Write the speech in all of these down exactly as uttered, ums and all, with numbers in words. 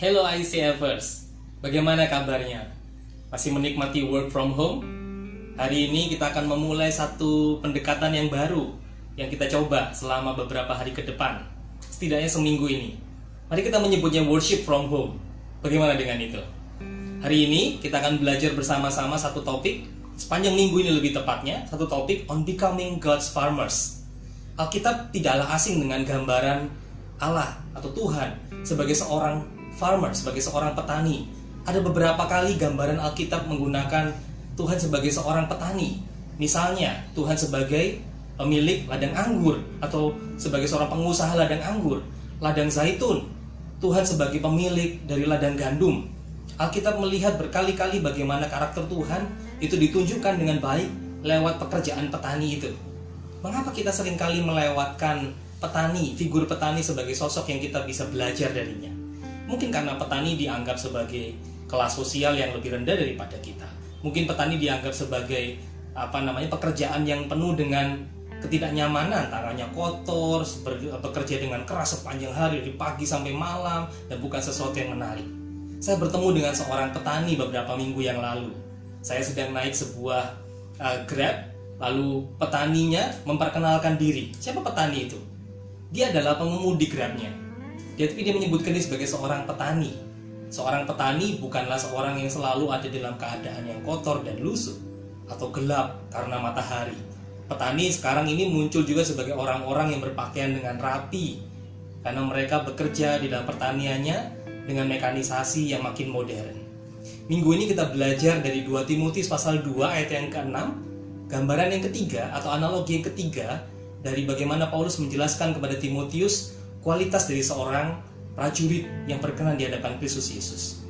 Hello I C Fers, bagaimana kabarnya? Masih menikmati work from home? Hari ini kita akan memulai satu pendekatan yang baru yang kita coba selama beberapa hari ke depan, setidaknya seminggu ini. Mari kita menyebutnya worship from home. Bagaimana dengan itu? Hari ini kita akan belajar bersama-sama satu topik, sepanjang minggu ini lebih tepatnya, satu topik on becoming God's farmers. Alkitab tidaklah asing dengan gambaran Allah atau Tuhan sebagai seorang farmer, sebagai seorang petani. Ada beberapa kali gambaran Alkitab menggunakan Tuhan sebagai seorang petani. Misalnya, Tuhan sebagai pemilik ladang anggur atau sebagai seorang pengusaha ladang anggur, ladang zaitun. Tuhan sebagai pemilik dari ladang gandum. Alkitab melihat berkali-kali bagaimana karakter Tuhan itu ditunjukkan dengan baik lewat pekerjaan petani itu. Mengapa kita seringkali melewatkan petani, figur petani sebagai sosok yang kita bisa belajar darinya? Mungkin karena petani dianggap sebagai kelas sosial yang lebih rendah daripada kita. Mungkin petani dianggap sebagai apa namanya pekerjaan yang penuh dengan ketidaknyamanan, tangannya kotor, bekerja dengan keras sepanjang hari dari pagi sampai malam dan bukan sesuatu yang menarik. Saya bertemu dengan seorang petani beberapa minggu yang lalu. Saya sedang naik sebuah uh, Grab, lalu petaninya memperkenalkan diri. Siapa petani itu? Dia adalah pengemudi Grabnya. Dia, tapi dia menyebutkan diri sebagai seorang petani. Seorang petani bukanlah seorang yang selalu ada dalam keadaan yang kotor dan lusuh atau gelap karena matahari. Petani sekarang ini muncul juga sebagai orang-orang yang berpakaian dengan rapi karena mereka bekerja di dalam pertaniannya dengan mekanisasi yang makin modern. Minggu ini kita belajar dari dua Timotius pasal dua ayat yang keenam, gambaran yang ketiga atau analogi yang ketiga dari bagaimana Paulus menjelaskan kepada Timotius kualitas dari seorang prajurit yang berkenan di hadapan Kristus Yesus.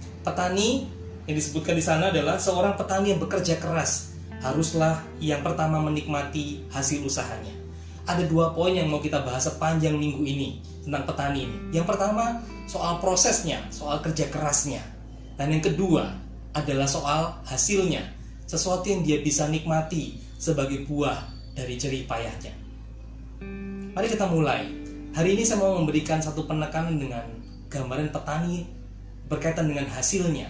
Petani yang disebutkan di sana adalah seorang petani yang bekerja keras. Haruslah yang pertama menikmati hasil usahanya. Ada dua poin yang mau kita bahas sepanjang minggu ini tentang petani ini. Yang pertama soal prosesnya, soal kerja kerasnya. Dan yang kedua adalah soal hasilnya, sesuatu yang dia bisa nikmati sebagai buah dari jerih payahnya. Mari kita mulai. Hari ini saya mau memberikan satu penekanan dengan gambaran petani berkaitan dengan hasilnya.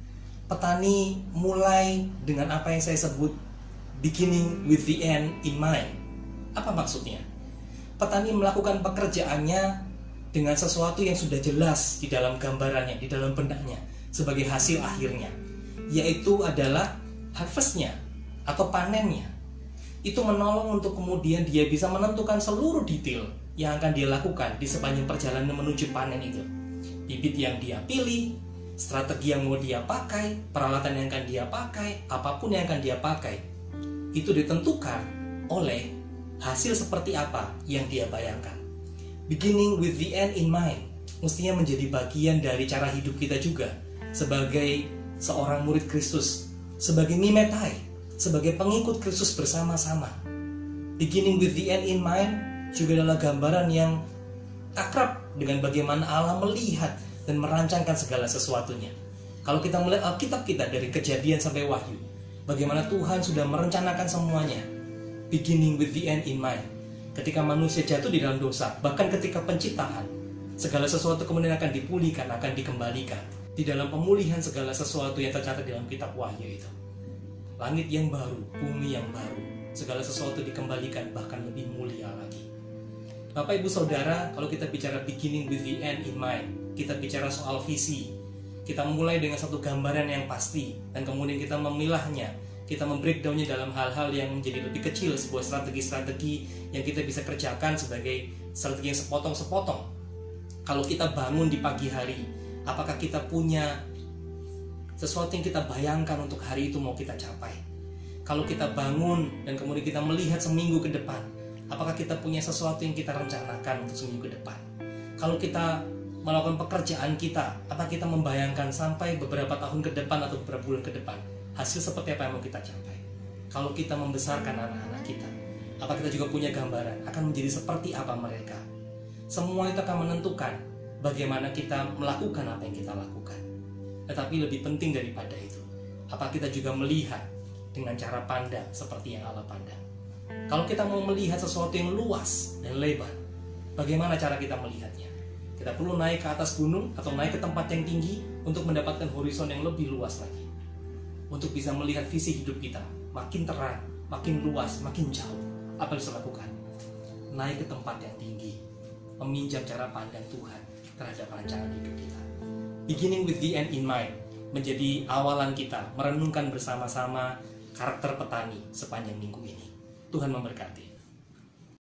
Petani mulai dengan apa yang saya sebut beginning with the end in mind. Apa maksudnya? Petani melakukan pekerjaannya dengan sesuatu yang sudah jelas di dalam gambarannya, di dalam benaknya, sebagai hasil akhirnya, yaitu adalah harvestnya atau panennya. Itu menolong untuk kemudian dia bisa menentukan seluruh detail yang akan dia lakukan di sepanjang perjalanan menuju panen itu. Bibit yang dia pilih, strategi yang mau dia pakai, peralatan yang akan dia pakai, apapun yang akan dia pakai, itu ditentukan oleh hasil seperti apa yang dia bayangkan. Beginning with the end in mind mestinya menjadi bagian dari cara hidup kita juga sebagai seorang murid Kristus, sebagai mimetai, sebagai pengikut Kristus bersama-sama. Beginning with the end in mind juga adalah gambaran yang akrab dengan bagaimana Allah melihat dan merancangkan segala sesuatunya. Kalau kita melihat Alkitab kita dari Kejadian sampai Wahyu, bagaimana Tuhan sudah merencanakan semuanya. Beginning with the end in mind. Ketika manusia jatuh di dalam dosa, bahkan ketika penciptaan, segala sesuatu kemudian akan dipulihkan, akan dikembalikan. Di dalam pemulihan segala sesuatu yang tercatat dalam kitab Wahyu itu. Langit yang baru, bumi yang baru, segala sesuatu dikembalikan, bahkan lebih mulia lagi. Bapak Ibu Saudara, kalau kita bicara beginning with the end in mind, kita bicara soal visi. Kita mulai dengan satu gambaran yang pasti, dan kemudian kita memilahnya, kita membreakdownnya dalam hal-hal yang menjadi lebih kecil, sebuah strategi-strategi yang kita bisa kerjakan sebagai strategi yang sepotong-sepotong. Kalau kita bangun di pagi hari, apakah kita punya sesuatu yang kita bayangkan untuk hari itu mau kita capai? Kalau kita bangun dan kemudian kita melihat seminggu ke depan, apakah kita punya sesuatu yang kita rencanakan untuk seminggu ke depan? Kalau kita melakukan pekerjaan kita, apakah kita membayangkan sampai beberapa tahun ke depan atau beberapa bulan ke depan, hasil seperti apa yang mau kita capai? Kalau kita membesarkan anak-anak kita, apakah kita juga punya gambaran akan menjadi seperti apa mereka? Semua itu akan menentukan bagaimana kita melakukan apa yang kita lakukan. Tetapi lebih penting daripada itu, apakah kita juga melihat dengan cara pandang seperti yang Allah pandang? Kalau kita mau melihat sesuatu yang luas dan lebar, bagaimana cara kita melihatnya? Kita perlu naik ke atas gunung atau naik ke tempat yang tinggi untuk mendapatkan horizon yang lebih luas lagi. Untuk bisa melihat visi hidup kita makin terang, makin luas, makin jauh. Apa yang harus lakukan? Naik ke tempat yang tinggi, meminjam cara pandang Tuhan terhadap rancangan hidup kita. Beginning with the end in mind menjadi awalan kita merenungkan bersama-sama karakter petani sepanjang minggu ini. Tuhan memberkati.